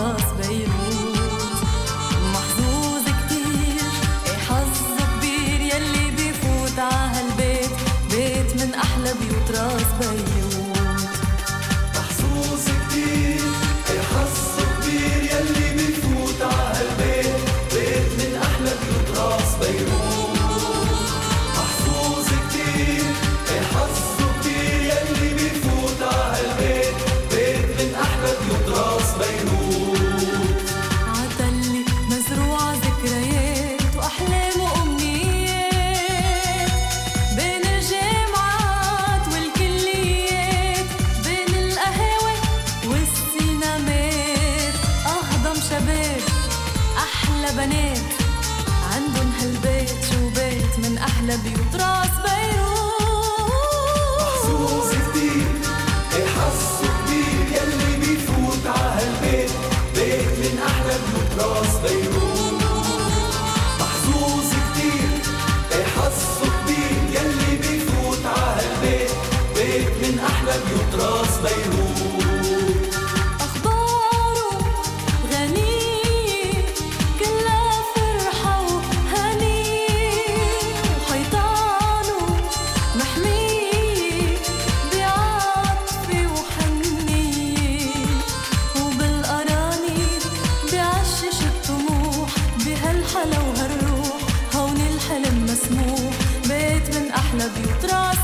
وتراث بيروت. محظوظ كتير ايه حظه كبير يلي بيفوت عهالبيت، بيت من أحلى بيوت راس بيروت. محظوظ كتير ايه حظه كبير يلي بيفوت عهالبيت، بيت من أحلى بيوت راس بيروت. محظوظ كتير ايه حظه كبير يلي بيفوت عهالبيت، بيت من أحلى بيوت راس بيروت. عتلي مزروعة ذكريات وأحلام وأمنيات، بين الجامعات والكليات، بين القهاوي والسينمات. أهضم شباب أحلى بنات عندن هالبيت، شو بيت من أحلى بيوت راس بيروت. محظوظ كتير ايه حظه كبير يلي بيفوت عهالبيت، بيت من أحلى بيوت راس بيروت. محظوظ كتير ايه حظه كبير يلي بيفوت عهالبيت، بيت من أحلى بيوت راس بيروت. أخباره غنية كلها فرحة وهنية، وحيطانه محمية بعطفة وحنية، وبالقراني بعشش الطموح. بهالحلا وهالروح هون الحلم مسموح، بيت من أحلى بيوت راس